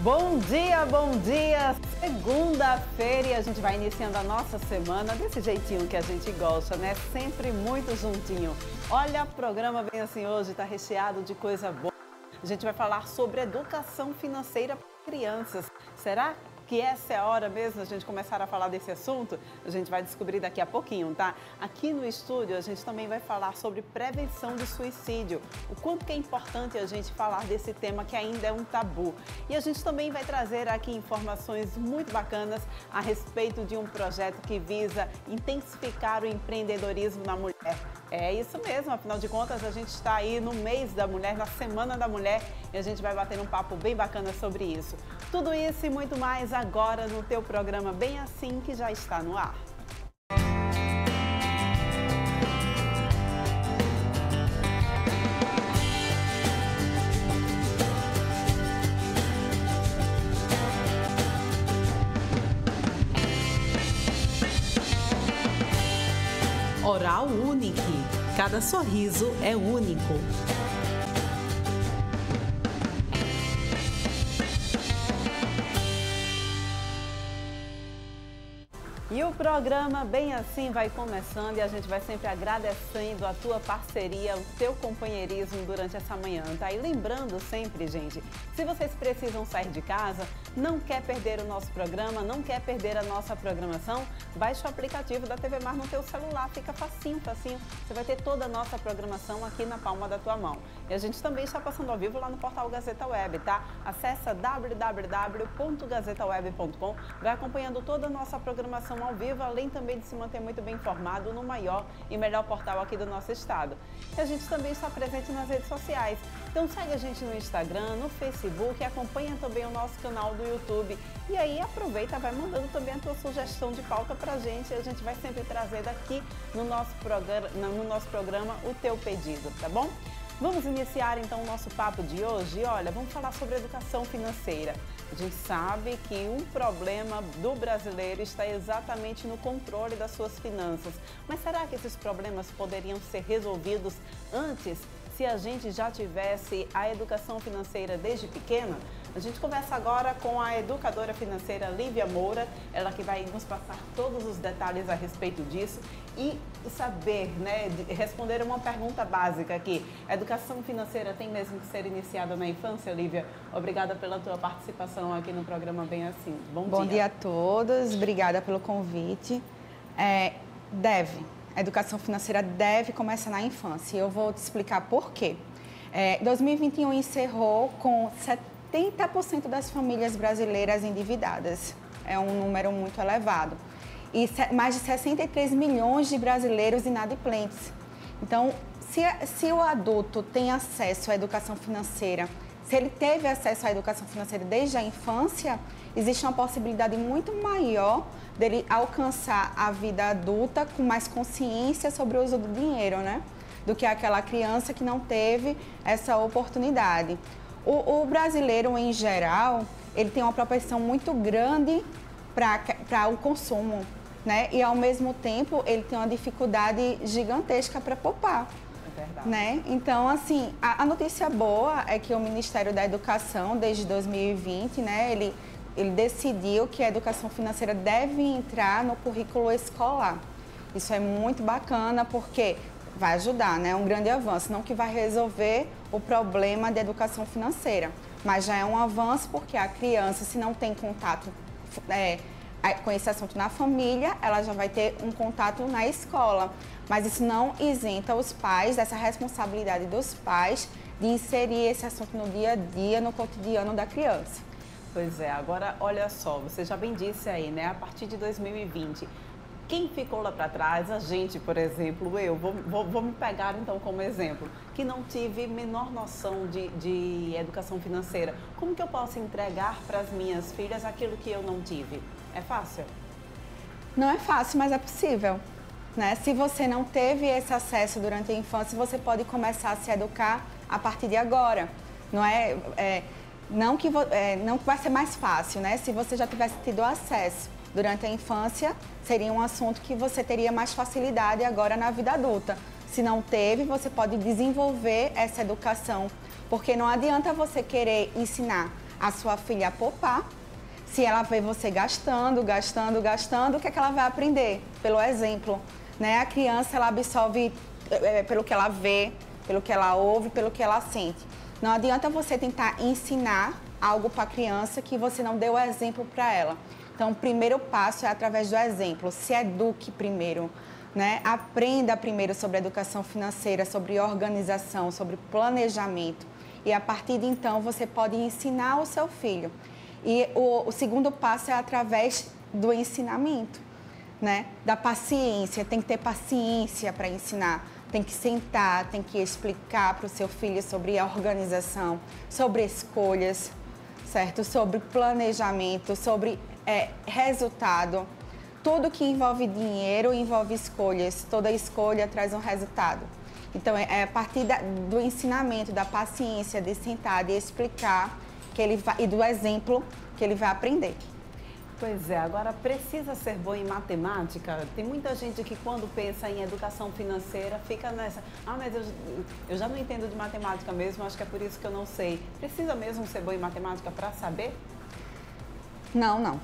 Bom dia, bom dia! Segunda-feira e a gente vai iniciando a nossa semana desse jeitinho que a gente gosta, né? Sempre muito juntinho. Olha, o programa bem assim hoje, tá recheado de coisa boa. A gente vai falar sobre educação financeira para crianças. Será que essa é a hora mesmo de a gente começar a falar desse assunto? A gente vai descobrir daqui a pouquinho, tá? Aqui no estúdio a gente também vai falar sobre prevenção de suicídio, o quanto que é importante a gente falar desse tema que ainda é um tabu. E a gente também vai trazer aqui informações muito bacanas a respeito de um projeto que visa intensificar o empreendedorismo na mulher. É isso mesmo, afinal de contas a gente está aí no mês da mulher, na Semana da Mulher, e a gente vai bater um papo bem bacana sobre isso. Tudo isso e muito mais agora no teu programa Bem Assim, que já está no ar. Oral Unique. Cada sorriso é único. E o programa Bem Assim vai começando e a gente vai sempre agradecendo a tua parceria, o teu companheirismo durante essa manhã, tá? E lembrando sempre, gente, se vocês precisam sair de casa, não quer perder o nosso programa, não quer perder a nossa programação, baixa o aplicativo da TV Mar no teu celular, fica facinho, facinho. Você vai ter toda a nossa programação aqui na palma da tua mão. E a gente também está passando ao vivo lá no portal Gazeta Web, tá? Acessa www.gazetaweb.com, vai acompanhando toda a nossa programação ao vivo, além também de se manter muito bem informado no maior e melhor portal aqui do nosso estado. E a gente também está presente nas redes sociais. Então segue a gente no Instagram, no Facebook, acompanha também o nosso canal do YouTube. E aí aproveita, vai mandando também a tua sugestão de pauta pra gente. A gente vai sempre trazer daqui no nosso programa o teu pedido, tá bom? Vamos iniciar então o nosso papo de hoje. Olha, vamos falar sobre educação financeira. A gente sabe que um problema do brasileiro está exatamente no controle das suas finanças. Mas será que esses problemas poderiam ser resolvidos antes, se a gente já tivesse a educação financeira desde pequena? A gente conversa agora com a educadora financeira Lívia Moura, ela que vai nos passar todos os detalhes a respeito disso e saber, né, responder uma pergunta básica aqui. A educação financeira tem mesmo que ser iniciada na infância, Lívia? Obrigada pela tua participação aqui no programa Bem Assim. Bom dia a todos, obrigada pelo convite. A educação financeira deve começar na infância e eu vou te explicar por quê. 2021 encerrou com 70% das famílias brasileiras endividadas. É um número muito elevado. E mais de 63 milhões de brasileiros inadimplentes. Então, se o adulto tem acesso à educação financeira, se ele teve acesso à educação financeira desde a infância, existe uma possibilidade muito maior dele alcançar a vida adulta com mais consciência sobre o uso do dinheiro, né? Do que aquela criança que não teve essa oportunidade. O brasileiro, em geral, ele tem uma propensão muito grande para o consumo, né? E, ao mesmo tempo, ele tem uma dificuldade gigantesca para poupar. É verdade. Né? Então, assim, a notícia boa é que o Ministério da Educação, desde 2020, né, ele decidiu que a educação financeira deve entrar no currículo escolar. Isso é muito bacana porque vai ajudar, né? É um grande avanço, não que vai resolver o problema da educação financeira, mas já é um avanço porque a criança, se não tem contato com esse assunto na família, ela já vai ter um contato na escola. Mas isso não isenta os pais dessa responsabilidade dos pais de inserir esse assunto no dia a dia, no cotidiano da criança. Pois é, agora olha só, você já bem disse aí, né? A partir de 2020, quem ficou lá para trás, a gente, por exemplo, vou me pegar então como exemplo, que não tive menor noção de educação financeira. Como que eu posso entregar para as minhas filhas aquilo que eu não tive? É fácil? Não é fácil, mas é possível. Né? Se você não teve esse acesso durante a infância, você pode começar a se educar a partir de agora. Não que vai ser mais fácil, né? Se você já tivesse tido acesso durante a infância, seria um assunto que você teria mais facilidade agora na vida adulta. Se não teve, você pode desenvolver essa educação, porque não adianta você querer ensinar a sua filha a poupar. Se ela vê você gastando, o que é que ela vai aprender? Pelo exemplo, né? A criança, ela absorve pelo que ela vê, pelo que ela ouve, pelo que ela sente. Não adianta você tentar ensinar algo para a criança que você não deu o exemplo para ela. Então, o primeiro passo é através do exemplo. Se eduque primeiro, né? Aprenda primeiro sobre educação financeira, sobre organização, sobre planejamento. E a partir de então, você pode ensinar o seu filho. E o segundo passo é através do ensinamento, né? Da paciência. Tem que ter paciência para ensinar. Tem que sentar, tem que explicar para o seu filho sobre a organização, sobre escolhas, certo? Sobre planejamento, sobre resultado. Tudo que envolve dinheiro envolve escolhas. Toda escolha traz um resultado. Então, é a partir do ensinamento, da paciência, de sentar, de explicar que ele vai, e do exemplo que ele vai aprender. Pois é, agora precisa ser bom em matemática? Tem muita gente que quando pensa em educação financeira fica nessa, mas eu já não entendo de matemática mesmo, acho que é por isso que eu não sei. Precisa mesmo ser bom em matemática para saber? Não.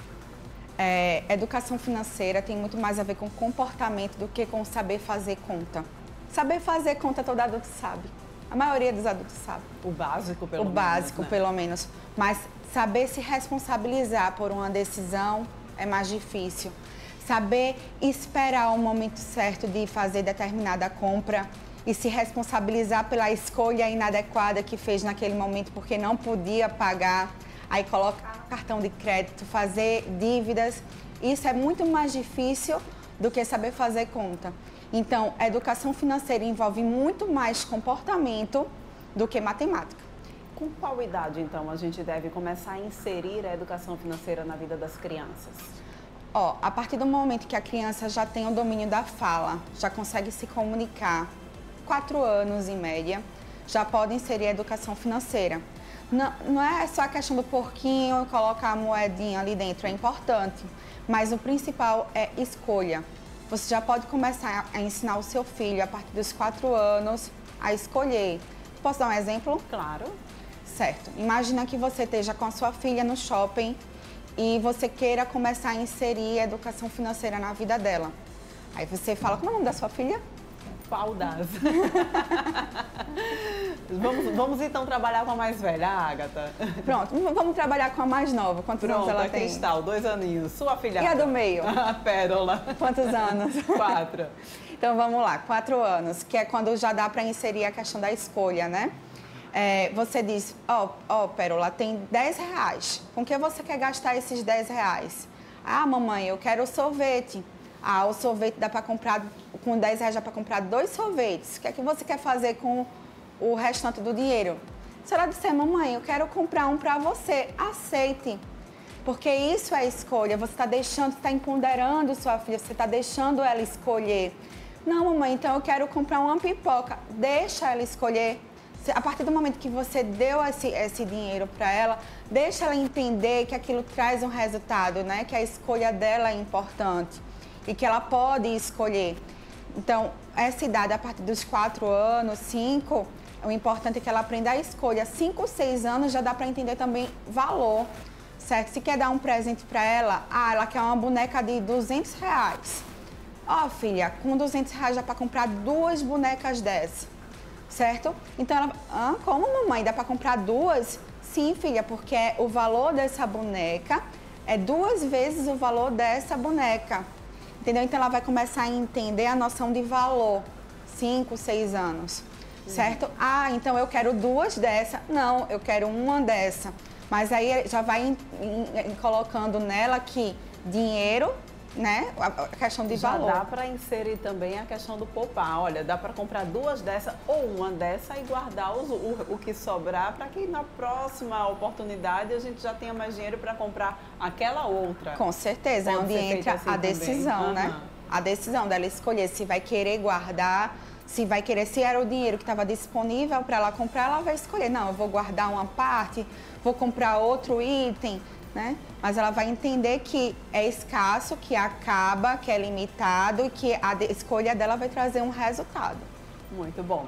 Educação financeira tem muito mais a ver com comportamento do que com saber fazer conta. Saber fazer conta todo adulto sabe. A maioria dos adultos sabe. O básico, pelo menos. O básico, né? Pelo menos. Mas saber se responsabilizar por uma decisão é mais difícil. Saber esperar o momento certo de fazer determinada compra e se responsabilizar pela escolha inadequada que fez naquele momento porque não podia pagar, aí colocar no cartão de crédito, fazer dívidas. Isso é muito mais difícil do que saber fazer conta. Então, a educação financeira envolve muito mais comportamento do que matemática. Com qual idade, então, a gente deve começar a inserir a educação financeira na vida das crianças? A partir do momento que a criança já tem o domínio da fala, já consegue se comunicar, 4 anos em média, já pode inserir a educação financeira. Não é só a questão do porquinho, colocar a moedinha ali dentro, é importante, mas o principal é escolha. Você já pode começar a ensinar o seu filho, a partir dos 4 anos, a escolher. Posso dar um exemplo? Claro. Certo. Imagina que você esteja com a sua filha no shopping e você queira começar a inserir a educação financeira na vida dela. Aí você fala, como é o nome da sua filha? Qual das? vamos então trabalhar com a mais velha, a Agatha. Pronto, vamos trabalhar com a mais nova. Quantos anos ela tem? Cristal, 2 aninhos. Sua filha. E a do meio? A Pérola. Quantos anos? 4. Então vamos lá, 4 anos, que é quando já dá para inserir a questão da escolha, né? Você diz, Pérola, tem R$10. Com que você quer gastar esses R$10? Ah, mamãe, eu quero sorvete. Ah, o sorvete dá para comprar, com R$10 dá para comprar 2 sorvetes. O que é que você quer fazer com o restante do dinheiro? Se ela disser, mamãe, eu quero comprar um para você, aceite. Porque isso é escolha, você está empoderando sua filha, você está deixando ela escolher. Não, mamãe, então eu quero comprar uma pipoca. Deixa ela escolher. A partir do momento que você deu esse dinheiro para ela, deixa ela entender que aquilo traz um resultado, né? Que a escolha dela é importante e que ela pode escolher. Então, essa idade, a partir dos 4 anos, 5, o importante é que ela aprenda a escolha. 5, 6 anos já dá para entender também valor, certo? Se quer dar um presente para ela, ela quer uma boneca de R$200. Filha, com R$200 dá para comprar 2 bonecas dessas, certo? Então ela, como mamãe, dá para comprar 2? Sim, filha, porque o valor dessa boneca é 2 vezes o valor dessa boneca. Entendeu? Então ela vai começar a entender a noção de valor, 5, 6 anos, certo? Então eu quero 2 dessa, não, eu quero uma dessa. Mas aí já vai colocando nela que dinheiro, né? A questão de valor. Já dá para inserir também a questão do poupar. Olha, dá para comprar 2 dessa ou uma dessa e guardar o que sobrar para que na próxima oportunidade a gente já tenha mais dinheiro para comprar aquela outra. Com certeza, é onde entra assim a decisão, né? A decisão dela escolher se vai querer guardar, se era o dinheiro que estava disponível para ela comprar, ela vai escolher. Não, eu vou guardar uma parte, vou comprar outro item, né? Mas ela vai entender que é escasso, que acaba, que é limitado e que a escolha dela vai trazer um resultado. Muito bom.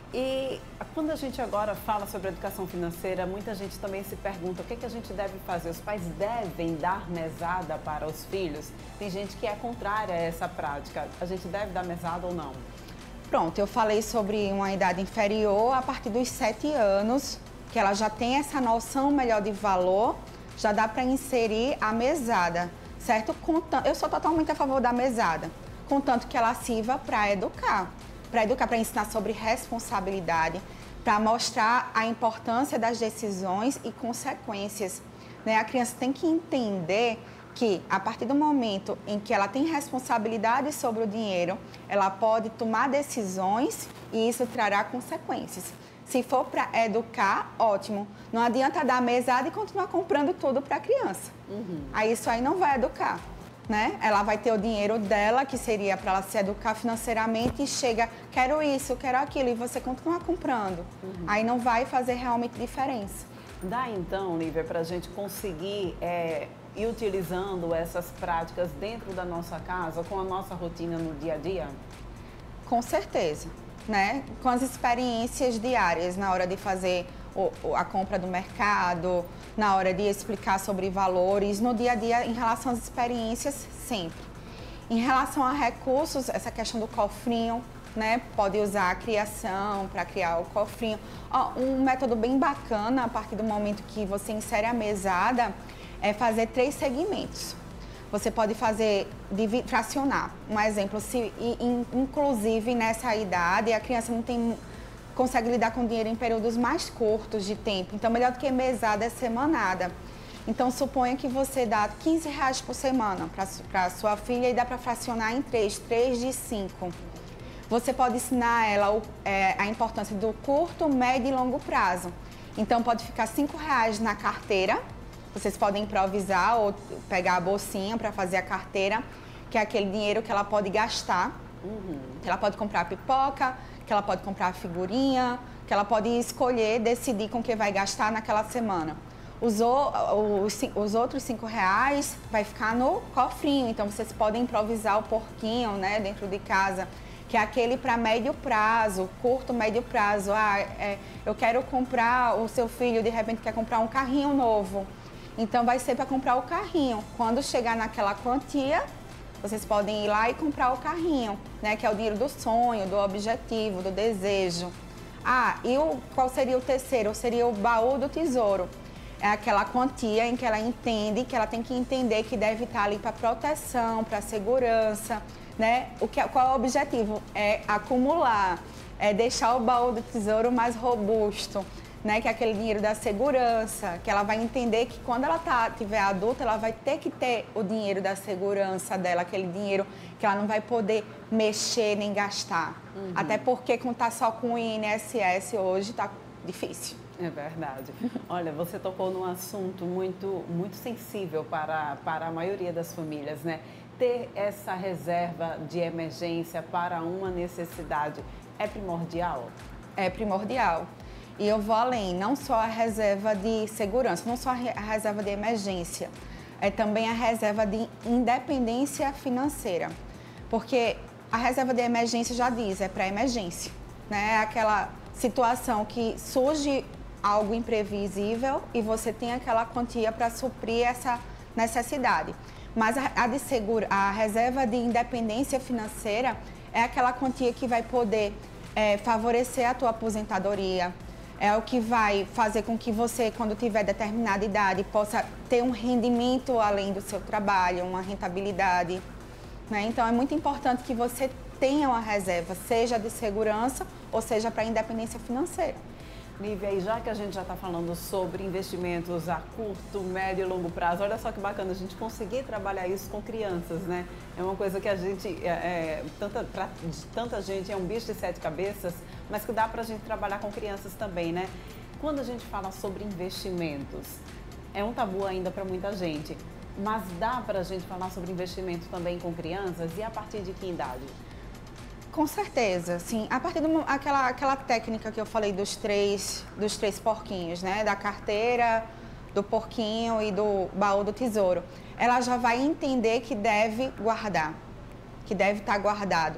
E quando a gente agora fala sobre educação financeira, muita gente também se pergunta o que a gente deve fazer. Os pais devem dar mesada para os filhos? Tem gente que é contrária a essa prática. A gente deve dar mesada ou não? Pronto, eu falei sobre uma idade inferior a partir dos 7 anos, que ela já tem essa noção melhor de valor, já dá para inserir a mesada, certo? Eu sou totalmente a favor da mesada, contanto que ela sirva para educar, para ensinar sobre responsabilidade, para mostrar a importância das decisões e consequências, né? A criança tem que entender que, a partir do momento em que ela tem responsabilidade sobre o dinheiro, ela pode tomar decisões e isso trará consequências. Se for para educar, ótimo. Não adianta dar mesada e continuar comprando tudo para a criança. Aí isso aí não vai educar, né? Ela vai ter o dinheiro dela, que seria para ela se educar financeiramente, e chega, quero isso, quero aquilo, e você continua comprando. Aí não vai fazer realmente diferença. Dá então, Lívia, para a gente conseguir ir utilizando essas práticas dentro da nossa casa, com a nossa rotina no dia a dia? Com certeza, né? Com as experiências diárias, na hora de fazer a compra do mercado, na hora de explicar sobre valores, no dia a dia, em relação às experiências, sempre. Em relação a recursos, essa questão do cofrinho, né? Pode usar a criação para criar o cofrinho. Um método bem bacana, a partir do momento que você insere a mesada, é fazer 3 segmentos. Você pode fracionar. Um exemplo, inclusive nessa idade, a criança consegue lidar com dinheiro em períodos mais curtos de tempo. Então, melhor do que mesada é semanada. Então, suponha que você dá R$15 por semana para sua filha e dá para fracionar em 3 de 5. Você pode ensinar ela a importância do curto, médio e longo prazo. Então, pode ficar R$5 na carteira. Vocês podem improvisar ou pegar a bolsinha para fazer a carteira, que é aquele dinheiro que ela pode gastar. Que ela pode comprar pipoca, que ela pode comprar figurinha, que ela pode escolher, decidir com o que vai gastar naquela semana. Os outros R$5 vai ficar no cofrinho, então vocês podem improvisar o porquinho, né, dentro de casa, que é aquele para médio prazo, curto, médio prazo. Eu quero comprar, o seu filho de repente quer comprar um carrinho novo. Então, vai ser para comprar o carrinho. Quando chegar naquela quantia, vocês podem ir lá e comprar o carrinho, né? Que é o dinheiro do sonho, do objetivo, do desejo. Qual seria o terceiro? Seria o baú do tesouro. É aquela quantia em que ela entende, que ela tem que entender que deve estar ali para proteção, para segurança, né? Qual é o objetivo? É acumular, é deixar o baú do tesouro mais robusto, né, que é aquele dinheiro da segurança, que ela vai entender que quando ela tiver adulta, ela vai ter que ter o dinheiro da segurança dela, aquele dinheiro que ela não vai poder mexer nem gastar. Até porque contar só com o INSS hoje está difícil. É verdade. Olha, você tocou num assunto muito, muito sensível para a maioria das famílias, né? Ter essa reserva de emergência para uma necessidade é primordial? É primordial. E eu vou além, não só a reserva de segurança, não só a reserva de emergência, é também a reserva de independência financeira. Porque a reserva de emergência já diz, é para emergência, né? É aquela situação que surge algo imprevisível e você tem aquela quantia para suprir essa necessidade. Mas a reserva de independência financeira é aquela quantia que vai poder favorecer a tua aposentadoria. É o que vai fazer com que você, quando tiver determinada idade, possa ter um rendimento além do seu trabalho, uma rentabilidade, né? Então, é muito importante que você tenha uma reserva, seja de segurança ou seja para independência financeira. Lívia, e já que a gente já está falando sobre investimentos a curto, médio e longo prazo, olha só que bacana a gente conseguir trabalhar isso com crianças, né? É uma coisa que a gente, tanta gente, é um bicho de 7 cabeças, mas que dá para a gente trabalhar com crianças também, né? Quando a gente fala sobre investimentos, é um tabu ainda para muita gente, mas dá para a gente falar sobre investimento também com crianças e a partir de que idade? Com certeza, sim. A partir aquela técnica que eu falei dos três porquinhos, né? Da carteira, do porquinho e do baú do tesouro. Ela já vai entender que deve guardar, que deve estar guardado,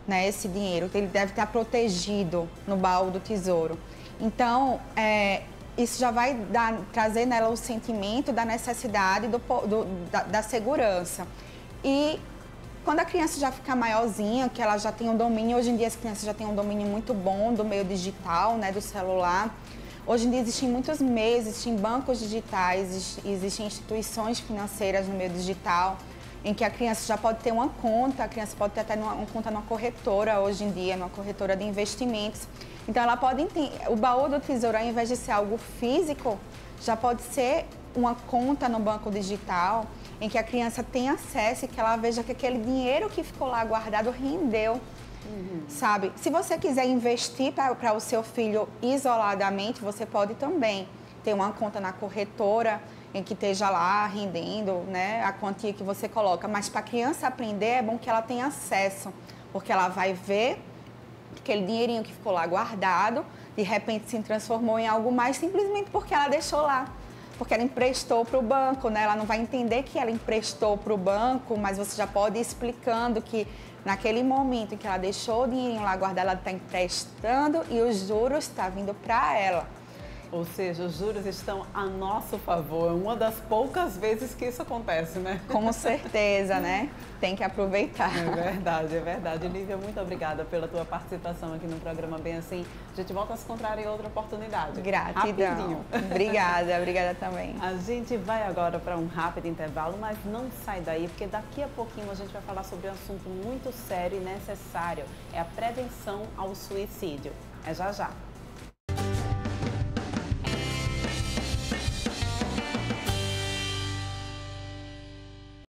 né, esse dinheiro, ele deve estar protegido no baú do tesouro. Então, isso já vai trazer nela o sentimento da necessidade da segurança. E quando a criança já fica maiorzinha, que ela já tem um domínio, hoje em dia as crianças já têm um domínio muito bom do meio digital, né, do celular. Hoje em dia existem muitos meios, existem bancos digitais, existem instituições financeiras no meio digital, em que a criança já pode ter uma conta, a criança pode ter até uma conta numa corretora hoje em dia, numa corretora de investimentos. Então ela pode o baú do tesouro, ao invés de ser algo físico, já pode ser uma conta no banco digital, em que a criança tem acesso e que ela veja que aquele dinheiro que ficou lá guardado rendeu. Sabe? Se você quiser investir para o seu filho isoladamente, você pode também ter uma conta na corretora em que esteja lá rendendo, né, a quantia que você coloca. Mas para a criança aprender é bom que ela tenha acesso, porque ela vai ver que aquele dinheirinho que ficou lá guardado, de repente se transformou em algo mais simplesmente porque ela deixou lá. Porque ela emprestou para o banco, né? Ela não vai entender que ela emprestou para o banco, mas você já pode ir explicando que naquele momento em que ela deixou o dinheirinho lá guardado, ela está emprestando e os juros estão vindo para ela. Ou seja, os juros estão a nosso favor. É uma das poucas vezes que isso acontece, né? Com certeza, né? Tem que aproveitar. É verdade, é verdade. Lívia, muito obrigada pela tua participação aqui no programa Bem Assim. A gente volta a se encontrar em outra oportunidade. Gratidão. Rapidinho. Obrigada também. A gente vai agora para um rápido intervalo, mas não sai daí, porque daqui a pouquinho a gente vai falar sobre um assunto muito sério e necessário. É a prevenção ao suicídio. É já já.